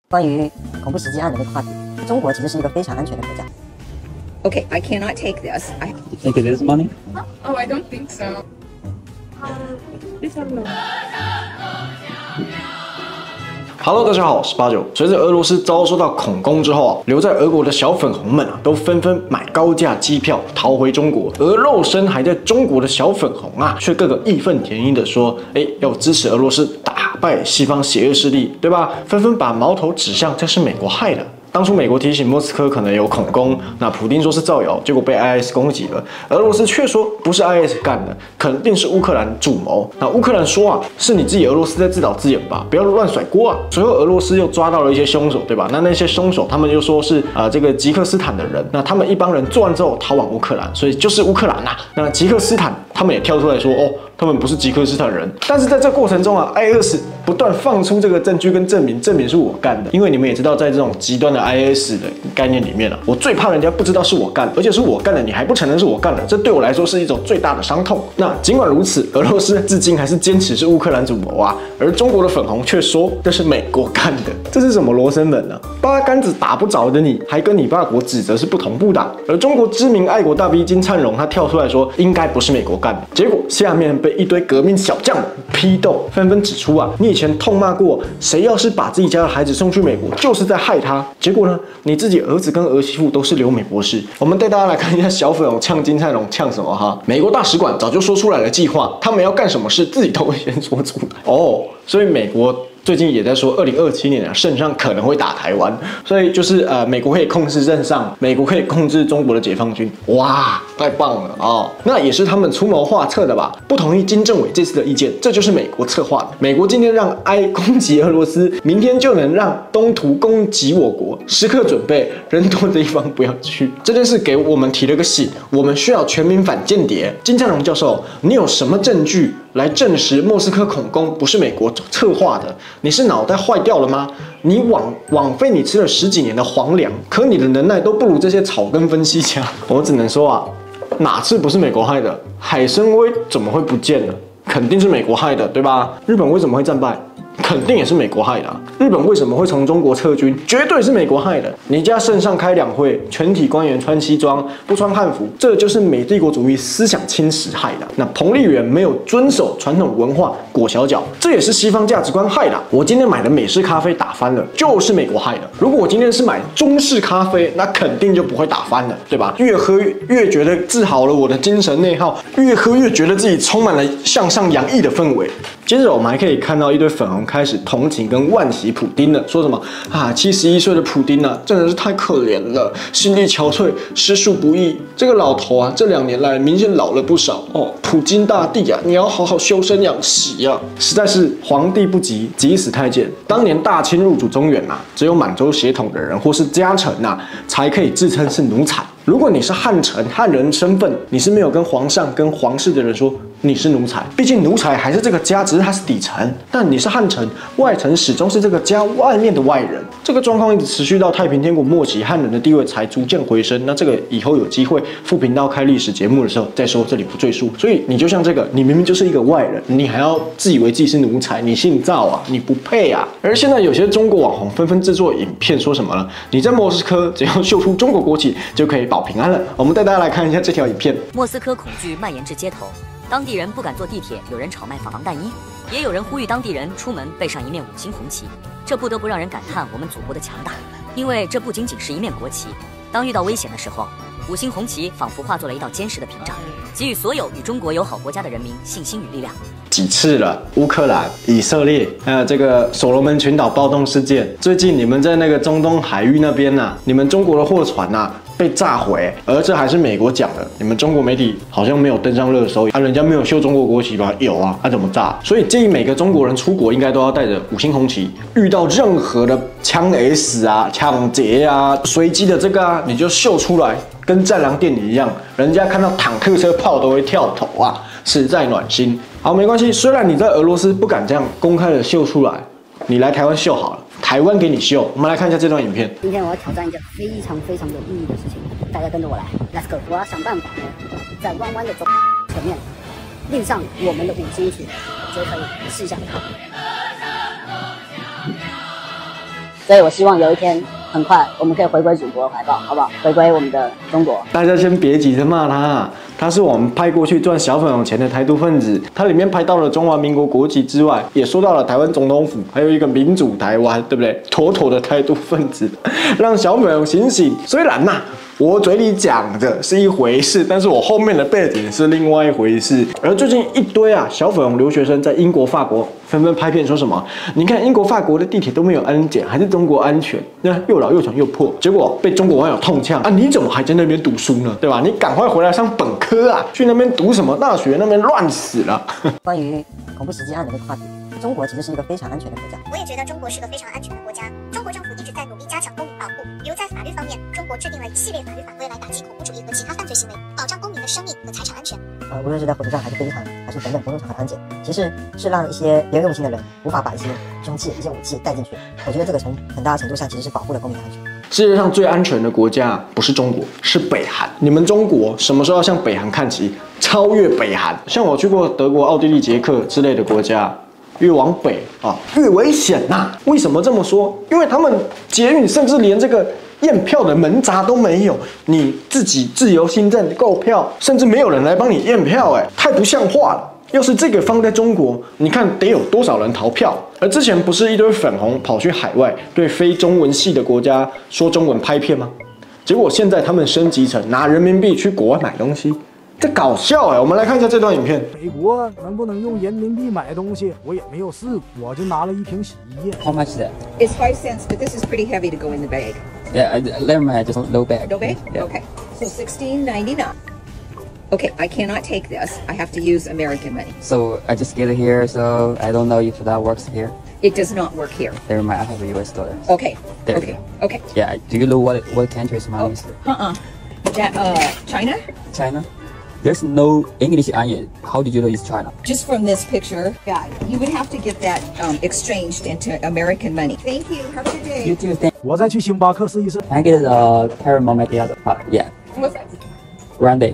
关于恐怖袭击案的这个话题，中国其实是一个非常安全的国家。 Okay, I cannot take this. You think it is money? Oh, I don't think so. Please have no. Hello， 大家好，我是八九。随着俄罗斯遭受到恐攻之后啊，留在俄国的小粉红们啊，都纷纷买高价机票逃回中国，而肉身还在中国的小粉红啊，却个个义愤填膺的说，要支持俄罗斯打败西方邪恶势力，对吧？纷纷把矛头指向这是美国害的。当初美国提醒莫斯科可能有恐攻，那普丁说是造谣，结果被 IS 攻击了。俄罗斯却说不是 IS 干的，肯定是乌克兰主谋。那乌克兰说啊，是你自己俄罗斯在自导自演吧，不要乱甩锅啊。随后俄罗斯又抓到了一些凶手，对吧？那些凶手他们又说是这个吉克斯坦的人，那他们一帮人做完之后逃往乌克兰，所以就是乌克兰呐。那吉克斯坦他们也跳出来说他们不是吉克斯坦人。但是在这过程中啊 ，IS 不断放出这个证据跟证明是我干的。因为你们也知道，在这种极端的 IS 的概念里面啊，我最怕人家不知道是我干的，而且是我干的，你还不承认是我干的，这对我来说是一种最大的伤痛。那尽管如此，俄罗斯至今还是坚持是乌克兰主谋啊，而中国的粉红却说这是美国干的，这是什么罗生门啊？八竿子打不着的你，还跟你爸国指责是不同步的。而中国知名爱国大 V 金灿荣他跳出来说，应该不是美国干的，结果下面被一堆革命小将批斗，纷纷指出啊，你以前痛骂过谁要是把自己家的孩子送去美国，就是在害他。结果呢，你自己儿子跟儿媳妇都是留美博士。我们带大家来看一下小粉红呛金灿荣呛什么哈？美国大使馆早就说出来了计划，他们要干什么事自己都会先说出来所以美国最近也在说，2027年啊，圣上可能会打台湾，所以就是美国可以控制圣上，美国可以控制中国的解放军，哇，太棒了那也是他们出谋划策的吧？不同意金正委这次的意见，这就是美国策划的。美国今天让埃攻击俄罗斯，明天就能让东突攻击我国，时刻准备，人多的地方不要去。这件事给我们提了个醒，我们需要全民反间谍。金灿荣教授，你有什么证据来证实莫斯科恐攻不是美国策划的？你是脑袋坏掉了吗？你枉费你吃了10几年的皇粮，可你的能耐都不如这些草根分析家。我只能说啊，哪次不是美国害的？海参崴怎么会不见了？肯定是美国害的，对吧？日本为什么会战败？肯定也是美国害的日本为什么会从中国撤军？绝对是美国害的。你家圣上开两会，全体官员穿西装，不穿汉服，这就是美帝国主义思想侵蚀害的。那彭丽媛没有遵守传统文化，裹小脚，这也是西方价值观害的。我今天买的美式咖啡打翻了，就是美国害的。如果我今天是买中式咖啡，那肯定就不会打翻了，对吧？越喝越觉得治好了我的精神内耗，越喝越觉得自己充满了向上洋溢的氛围。接着我们还可以看到一堆粉红开始同情跟惋惜普丁了，说什么71岁的普丁啊，真的是太可怜了，心力憔悴，诗书不易。这个老头啊，这2年来明显老了不少普京大帝啊，你要好好修身养息啊！实在是皇帝不急急死太监。当年大清入主中原只有满洲血统的人或是家臣才可以自称是奴才。如果你是汉臣、汉人身份，你是没有跟皇上、跟皇室的人说你是奴才，毕竟奴才还是这个家，只是他是底层。但你是汉臣，外臣始终是这个家外面的外人。这个状况一直持续到太平天国末期，汉人的地位才逐渐回升。那这个以后有机会副频道开历史节目的时候再说，这里不赘述。所以你就像这个，你明明就是一个外人，你还要自以为自己是奴才，你姓赵啊，你不配啊。而现在有些中国网红纷纷制作影片，说什么呢？你在莫斯科只要秀出中国国旗就可以保平安了。我们带大家来看一下这条影片。 莫斯科恐惧蔓延至街头，当地人不敢坐地铁，有人炒卖防弹衣，也有人呼吁当地人出门备上一面5星红旗。这不得不让人感叹我们祖国的强大，因为这不仅仅是一面国旗，当遇到危险的时候，5星红旗仿佛化作了一道坚实的屏障，给予所有与中国友好国家的人民信心与力量。 几次了，乌克兰、以色列，还有这个所罗门群岛暴动事件。最近你们在那个中东海域那边你们中国的货船被炸毁，而这还是美国讲的，你们中国媒体好像没有登上热搜人家没有秀中国国旗吧？有怎么炸？所以建议每个中国人出国应该都要带着5星红旗，遇到任何的枪 S 抢劫随机的这个你就秀出来，跟战狼电影一样，人家看到坦克车炮都会跳头实在暖心。好，没关系，虽然你在俄罗斯不敢这样公开的秀出来，你来台湾秀好了，台湾给你秀。我们来看一下这段影片。 今天我要挑战一件非常非常有意义的事情，大家跟着我来 ，Let's go！ 我要想办法在弯弯的走前面印上我们的5星旗，我觉得可以试一下。 所以我希望有一天很快我们可以回归祖国的怀抱，好不好？回归我们的中国。 大家先别急着骂他，他是我们派过去赚小粉红钱的台独分子。他里面拍到了中华民国国旗之外，也说到了台湾总统府，还有一个民主台湾，对不对？妥妥的台独分子，让小粉红醒醒。虽然呐，我嘴里讲的是一回事，但是我后面的背景是另外一回事。而最近一堆小粉红留学生在英国、法国纷纷拍片说什么？你看英国、法国的地铁都没有安检，还是中国安全？那又老又穷又破，结果被中国网友痛呛啊！你怎么还在那边读书呢？对吧？你赶快回来上本科啊！去那边读什么大学？那边乱死了。 关于恐怖袭击案的这个话题，中国其实是一个非常安全的国家。 我也觉得中国是个非常安全的国家。中国政府一直在努力加强公民保护，比如在法律方面，中国制定了一系列法律法规来打击恐怖主义和其他犯罪行为，保障公民的生命和财产安全。 无论是在火车站还是飞机场，还是等等公共场合的安检，其实是让一些别有用心的人无法把一些凶器、一些武器带进去。我觉得这个从很大程度上其实是保护了公民的安全。 世界上最安全的国家不是中国，是北韩。你们中国什么时候要向北韩看齐，超越北韩？像我去过德国、奥地利、捷克之类的国家，越往北越危险呐。为什么这么说？因为他们捷运甚至连这个验票的门闸都没有，你自己自由新政购票，甚至没有人来帮你验票，太不像话了。要是这个放在中国，你看得有多少人逃票？而之前不是一堆粉红跑去海外对非中文系的国家说中文拍片吗？结果现在他们升级成拿人民币去国外买东西，这搞笑我们来看一下这段影片。 美国能不能用人民币买东西，我也没有试过，我就拿了一瓶洗衣液。 How much is that? It's 5 cents, but this is pretty heavy to go in the bag. Yeah, never mind, just no bag. No bag? Yeah. Okay. So $16.99. Okay, I cannot take this. I have to use American money. So I just get it here, so I don't know if that works here. It does not work here. Never mind, I have a US dollar. Okay. There Okay. Okay. Yeah, do you know what country's money is? China? China? There's no English on it. How did you know it's China? Just from this picture, yeah, you would have to get that exchanged into American money. Thank you. Have a good day. You too, thank. 我再去星巴克试一试。 Can I get a caramel macchiato? Yeah. What's that? Grande.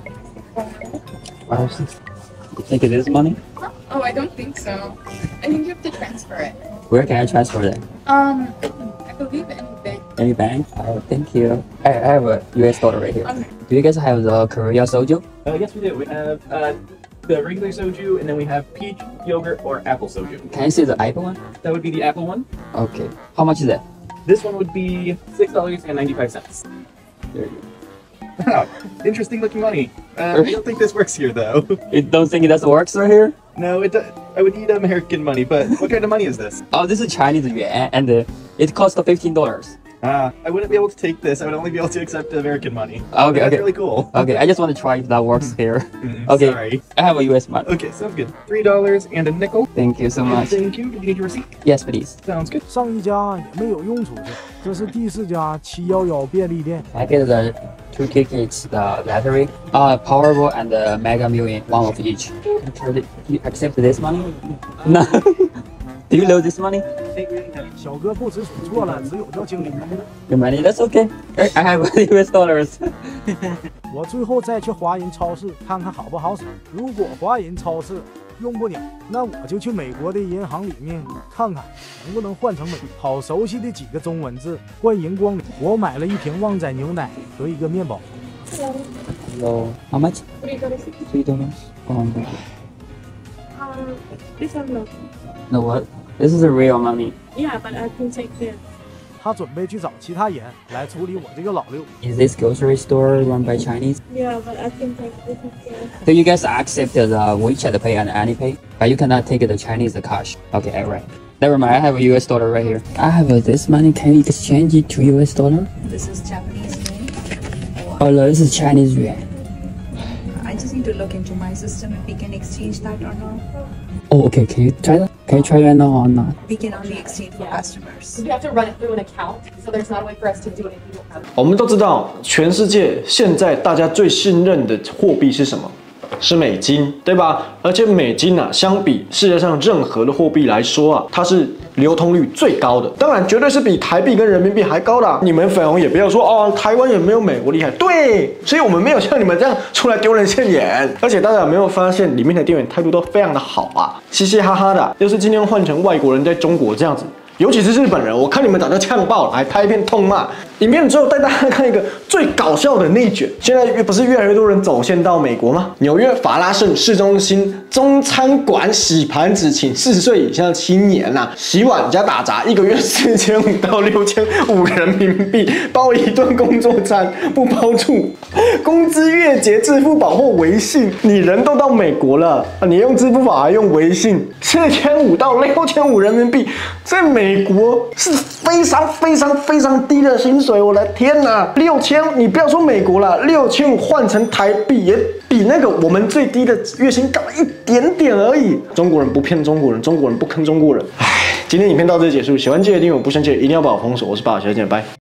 You think it is money? Oh, I don't think so. I think you have to transfer it. Where can I transfer that? I believe any bank. Any bank? Oh, thank you. I have a US dollar right here. Okay. Do you guys have the Korea soju? Yes, we do. We have the regular soju, and then we have peach, yogurt, or apple soju. Can I see the apple one? That would be the apple one. Okay. How much is that? This one would be $6.95. There you go. Wow, interesting looking money. I don't think this works here, though. You don't think that works right here? No, I would need American money, but what kind of money is this? Oh, this is Chinese yuan, and it costs $15. I wouldn't be able to take this. I would only be able to accept American money. Okay, That's okay. really cool. Okay, I just want to try if that works here. Okay, Sorry. I have a US money. Okay, sounds good. $3 and a nickel. Thank you so much. Thank you. Do you need your receipt? Yes, please. Sounds good. 上一家也没有用出去，这是第4家711便利店。 I get the 2 tickets, the lottery, Powerball, and the Mega Million, one of each. You accept this money? No. Do you know this money? 小哥不知所措了，只有叫经理。 Your money? That's okay. I have US dollars. 我最后再去华人超市看看好不好使。如果华人超市用不了，那我就去美国的银行里面看看能不能换成美。好熟悉的几个中文字，欢迎光临。我买了一瓶旺仔牛奶和一个面包。 Hello. How much? $3. Oh, This one no. no, what? This is a real money. Yeah, but I can take this. 他准备去找其他人来处理我这个老六。 Is this grocery store run by Chinese? Yeah, but I can take this instead. Do you guys accept the WeChat Pay and AnyPay? But you cannot take the Chinese cash. Okay, alright. Never mind, I have a US dollar right here. I have this money. Can you exchange it to US dollar? This is Japanese yen. Oh no, this is Chinese yuan. I just need to look into my system if we can exchange that or not. Oh, okay. Can you try that? Can you try right now or not? We can only exchange for customers. We have to run it through an account, so there's not a way for us to do it if you don't have it. 我们都知道，全世界现在大家最信任的货币是什么？是美金，对吧？而且美金啊，相比世界上任何的货币来说啊，它是流通率最高的。当然，绝对是比台币跟人民币还高的。你们粉红也不要说哦，台湾也没有美国厉害。对，所以我们没有像你们这样出来丢人现眼。而且大家有没有发现，里面的店员态度都非常的好啊，嘻嘻哈哈的。要是今天换成外国人在中国这样子， 尤其是日本人，我看你们早就呛爆了，还拍一片痛骂。影片最后带大家看一个最搞笑的内卷。现在不是越来越多人走线到美国吗？纽约法拉盛市中心中餐馆洗盘子，请40岁以下青年洗碗加打杂，1个月4500到6500人民币，包1顿工作餐，不包住。工资月结支付宝或微信，你人都到美国了，你用支付宝还用微信，4500到6500人民币，在美国是非常低的薪水。我的天哪，6000，你不要说美国了，6500换成台币也比那个我们最低的月薪高一点点而已。中国人不骗中国人，中国人不坑中国人。唉，今天影片到这里结束，喜欢记得订阅，不喜欢记得一定要把我封锁。我是巴尔，下次见，拜。